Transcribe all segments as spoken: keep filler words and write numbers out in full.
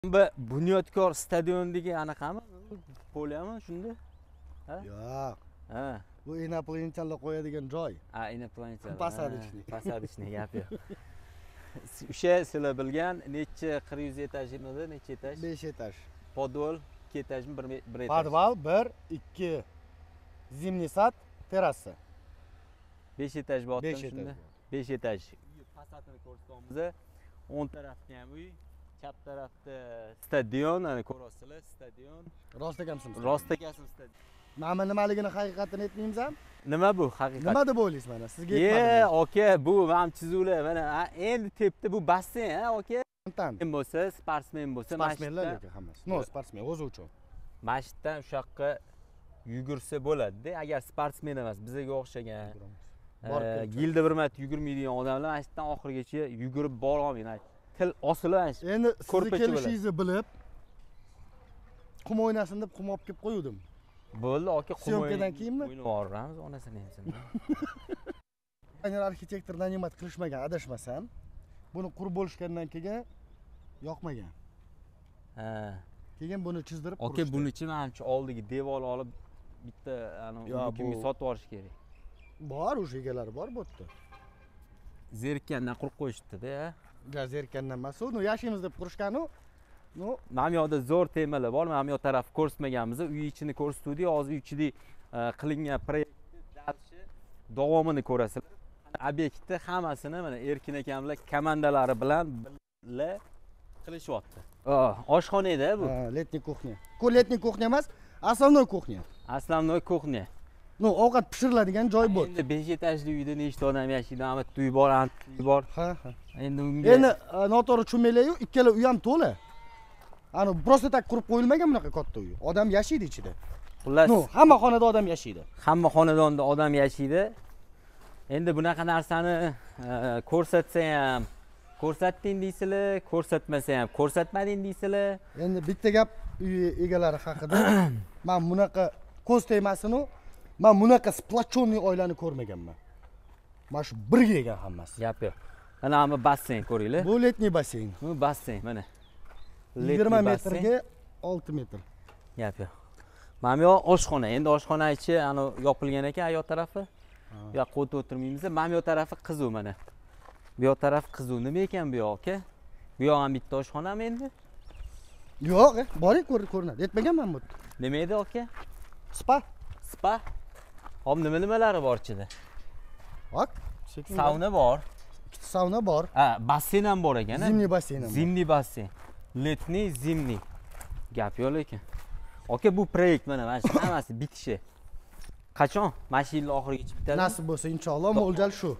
Bu Bunyodkor stadiondagi anaqami? Polyami shunda? Yo'q. Ha. Bu inoplantlarlar qo'yadigan joy. Ha, inoplantlar. Посадочный. Посадочный gap yo'q. O'sha sizlar bilgan necha qirq yuz etajmidi, necha etaj? besh etaj. Podvol ikki etajmi, bir etaj? Podval bir, ikki. Zimniy sad, terrasa. besh etaj botdim shunda. besh etaj. Fasadini ko'rsatamiz. o'ng tarafda ham uy, chap tarafda stadion, ana ko'rasizlar, stadion. Rost ekansiz. Rost ekansiz stadion. Mana nimaligini haqiqatini aytmaymiz ham? Nima bu haqiqat? Nima deb o'ylaysiz mana? Sizga aytmadim. Ye, aka, bu ham chizuvlar mana endi tepdi bu basseyn, ha, aka. Fontan. Bo'lsa, sportsmen bo'lsa, Sportsmenlar lekin hammasi. No, sportsmen o'zi uchun. Mashitdan o'sha yoqqa yugursa bo'ladi-da, agar sportsmen emas, bizga o'xshagan. Yilda bir marta yugurmaydigan odamlar mashitdan oxirigacha yugurib bora olmaydi. Til osilib endi sizni kelishingizni bilib qum o'ynasin deb qum olib kelib qo'ydim. Bo'ldi, aka, qum syomkadan keyinmi? O'ynab boramiz, onasini ham. Aynan arxitektor nanimat qilishmagan, adashmasam, buni qurib bo'lishgandan keyin yoqmagan. Ha. Keyin buni chizdirib qurishdi. Aka, buning uchun menimcha oldigi devor olib bitta ana kimga sotib olish kerak. Bor, o'sha egalari bor bu yerda. Zerikkandan qurib qo'yishdi-da. Ya zerikkandan emas, uni yashaymiz deb qurishgan-u. No, mana yoqda zo'r temalar bor. Mana bu taraf ko'rsatmaganmiz. Uy ichini ko'rsatdik. Hozir uy ichida qilingan proyektni dalshi davomini ko'rasizlar. Obyektni hammasini mana Erkin akamlar komandalari bilan birga qilishyapti. Oshxona edi bu. Ha, letniy kuxnya. Ku letniy kuxnya emas, основной kuxnya. Основной kuxnya. No, ovqat pishiriladigan joy bu. Endi besh etajli uyda nechta odam yashaydi? Amat uy bor, uy bor. Ha, ha. Endi unga Endi noto'g'ri tushunmaylar-yu, ikkala uy ham to'la. Ani просто tak qurib qo'yilmagan bunaqa katta uy. Odam yashaydi ichida. Xullas, no, hamma xonada odam yashaydi. Hamma xonadonda odam yashaydi. Endi bunaqa narsani ko'rsatsa ham ko'rsatding deysizlar, ko'rsatmasa ham ko'rsatmading deysizlar. Endi bitta gap uy egalari haqida. Men bunaqa ko'z tegmasini, men bunaqa splachonniy oilani ko'rmaganman. Mana shu birga ekan hammasi. Gap yo'q. Mana bu basseyn ko'ringlar. Bu letniy basseyn. Bu basseyn mana. yigirma metrga olti metr. Gap yo'q. Mana bu oshxona. Endi oshxona ichi ana yopilgan ekan ayoq tarafi. Bu yoqqa o'tib o'tirmaymiz. Mana bu tarafi qizuv mana. Bu yoq taraf qizuv. Nima ekan bu yoq aka? Bu yoq ham bitta oshxonami endi? Yo'q, boring ko'rinadi. Yetmaganman bu. Nima edi aka? Spa. Spa. Hop, nima nimalari bor ichida? Bak, sauna bor. Ikkita sauna bor. Ha, basseyn ham bor ekan. Zimniy basseyn ham. Zimniy basseyn. Letniy, zimniy. Gap yo'q lekin. Aka, bu proyekt mana mana shu hammasi bitishi. Qachon? Mana shu yil oxirigacha bitadi. Nasib bo'lsa, inshaalloh mo'ljal shu.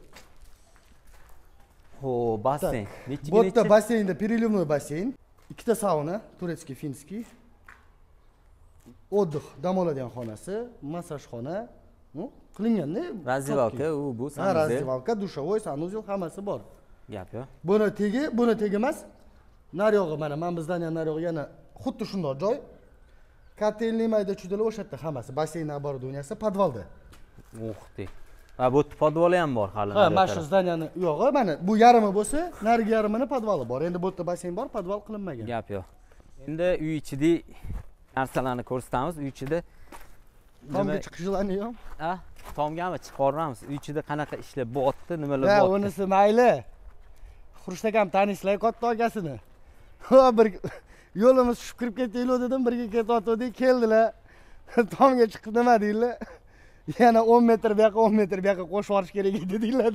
Ho, basseyn. Bu yerda basseynda переливной basseyn, ikkita sauna, turetskiy, finskiy. O'dih, dam oladigan xonasi, massaj xona, ну, qilingan-da. Razdivalka, u bu sanuzel. Ha, razdivalka, dushovoy, sanuzel hammasi bor. Gap yo'q. Buni tegi, buni tegi emas. Naryog'i mana, men bizdan ham naryog'i yana xuddi shunday joy. Kotelniy mayda chudalar o'sha yerda hammasi, basseyn оборудованияsi podvalda. O'xti. Ha, bu podvoli ham bor hali. Ha, mana shu zdaniyani yo'g'i, mana bu yarimi bo'lsa, narigi yarimini podvali bor. Endi bu yerda basseyn bor, podval qilinmagan. Gap yo'q. Endi uy ichida narsalarni ko'rsatamiz. Uy ichida tomga chiqishlarni yo'q. Ha, tomgami chiqaramiz. Uy ichida qanaqa ishlar bo'lyapti, nimalar bo'lyapti. Ha, unisi mayli. Xurshid akam tanishlar katta akasini. Ha, bir yo'limiz tushib kirib ketaylik dedim, birga ketayotdik, keldilar. Tomga chiqib nima deydilar? Yana o'n metr bu yoqqa, o'n metr bu yoqqa qo'shib olish kerak edi deydilar.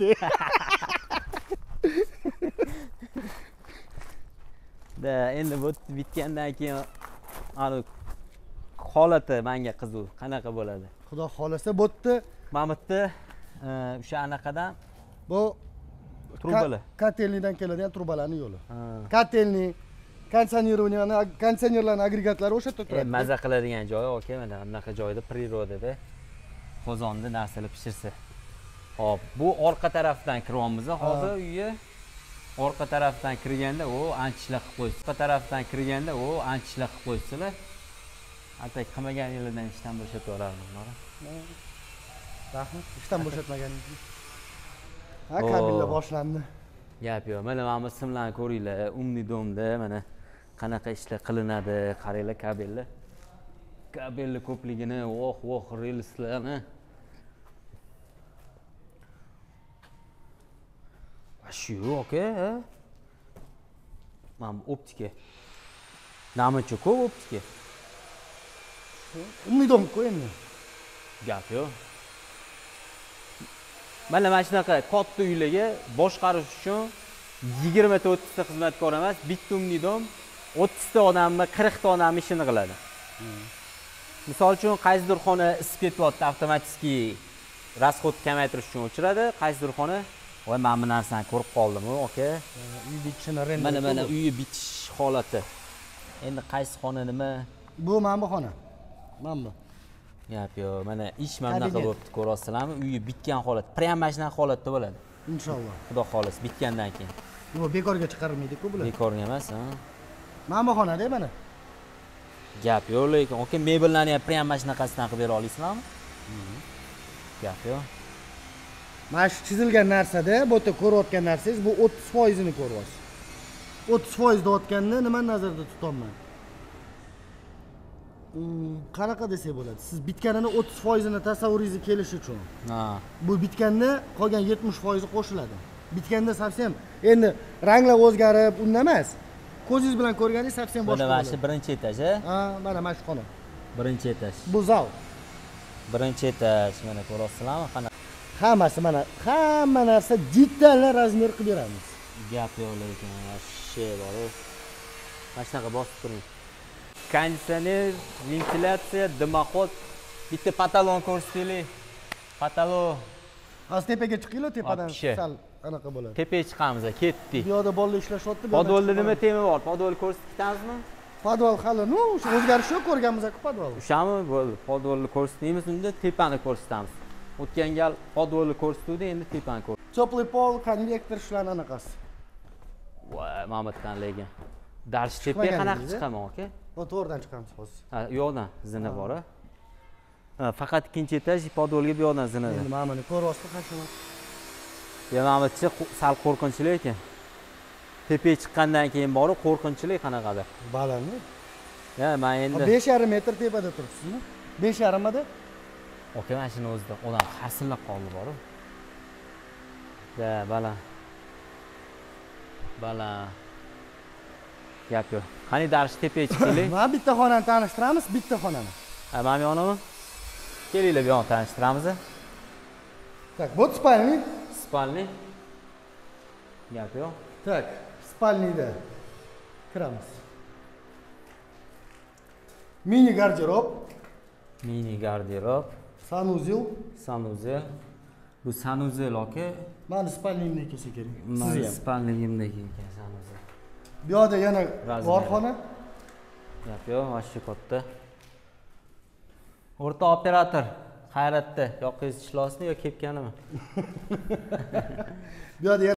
Da, endi bu bitgandan keyin ana holati menga qiziq. Qanaqa bo'ladi? Xudo xolasa, bu yerda mana bu yerda o'sha anaqadan bu trubalar. Kotelniydan keladigan trubalarning yo'li. Kotelniy, konditsionerlarni, konditsionerlarning agregatlari o'sha yerda turadi. Maza qiladigan joyi, aka, mana bunaqa joyda prirodada qozonda narsalar pishirsa. Hop, bu orqa tarafdan kiryapmiz. Hozir uyga orqa tarafdan kirganda u anchishlar qilib qo'ydi. Orqa tarafdan kirganda u anchishlar qilib qo'ydilar. Atak qilmagan yilidan ishdan bo'shatib yuborardim. Rahmat, ishdan bo'shatmaganingiz. Ha, kabinlar boshlandi. Gap yo'q. Mana mana bu simlarni ko'ringlar. Umni domda mana qanaqa ishlar qilinadi, qaranglar kabellar. Kabellar ko'pligini, voh, voh, relslarni. Shu aka, ha? Mana optika. Namuncha ko'p optika. Umidom-ku endi. Gap yo'q. Mana mana shunaqa katta uylarga boshqarish uchun yigirma ta o'ttiz ta xizmatkor emas, bitta umidom o'ttiz ta odamni, qirq ta odamni ishini qiladi. Misol uchun qaysidir xona isib ketyapti, avtomatik rasxod kamaytirish uchun o'chiradi, qaysidir xona voy men bu narsani ko'rib qoldim, aka. Uy bitishini render. Mana mana uyi bitish holati. Endi qaysi xona nima? Bu mana bu xona. Mana bu. Gap yo'q, mana ish mana bunaqa bo'libdi, ko'ryapsizlarmi? Uyi bitgan holat, prям mana shunaqa holatda bo'ladi. Inshaalloh. Xudo xolis, bitgandan keyin. Bu bekorga chiqarilmaydi-ku bular. Bekorga emas, ha. Mana bu xonada mana. Gap yo'q, lekin aka mebellarni ham prям mana shunaqasidan qilib bera olasizlarmi? Gap yo'q. Mana shu chizilgan narsada, bu yerda ko'rayotgan narsangiz bu o'ttiz foiz ni ko'ryapsiz. o'ttiz foiz deyotganda nimani nazarda tutolman? Qanaqa desak bo'ladi? Siz bitganini o'ttiz foiz ni tasavvuringizga kelish uchun. Ha. Bu bitganda qolgan yetmish foiz qo'shiladi. Bitganda совсем endi ranglar o'zgarib, unda emas. Ko'zingiz bilan ko'rganingiz совсем boshqa. Mana mana shu birinchi etaj, ha? Ha, mana mana shu xona. Birinchi etaj. Bu zal. Birinchi etaj, mana ko'ryapsizlarmi? Qana Hammasi mana hamma narsa detallar razmer qilib beramiz. Gap yo'q, lekin shay bor. Mana shunaqa bosib turing. Konditsioner, ventilyatsiya, dimoxod, bitta patalon ko'rsataylik. Patalon. Hozir tepaga chiqinglar, tepadan Obki. sal anaqa bo'ladi. Tepaga chiqamiz, ketdik. Bu yerda bolalar ishlashyapti. Podvolda nima tema bor? Podvol ko'rsatib ketamizmi? Podvol hali, no, o'sha o'zgarish yo'q, ko'rganmiz-ku podvol. O'shami bo'ldi. Podvolni ko'rsatamiz, unda tepani ko'rsatamiz. O'tgan gal podvolni ko'rsatuvdi, endi tepani ko'r. Teplый pol, konvektor shularning anaqasi. Voy, Mamatxon lekin. Darsh tepaga qanaqa chiqaman, aka? Bu to'g'ridan chiqamiz hozir. Ha, u yoqdan zina bor, ha. Ha, faqat ikkinchi etaj podvolga bu yoqdan zinada. Endi mana buni ko'ryapsiz qanchalar. Ya Mamatchi sal qo'rqinchli ekan. Tepaga chiqqandan keyin borib qo'rqinchli qanaqadir. Balandmi? Ya, men endi besh yarim metr tepada turibsizmi? besh yarim mada? aka mana shuni o'zida odam harsillab qoldi bor-ku. Ya, baland. Baland. Gap yo'q. Qani darsh tepaga chiqaylik. Mana bitta xonani tanishtiramiz, bitta xonani. Ha, mana bu yoqnami? Kelinglar bu yoqni tanishtiramiz. Так, вот спальный. Spalni. Gap yo'q. Так, спальныйda kiramiz. Mini garderob, Mini garderob, sanuzel. sanuzel. Bu sanuzel aka. Mana spalniyimdek kelsa kerak. Mana Siz ham. spalniyimdek ekan sanuzel. Bu yerda yana Razmer. bor xona. Gap yo'q, mana shu katta. O'rta operator Hayratda yoqingiz ishlasizmi yo kepganimi? Bu yerda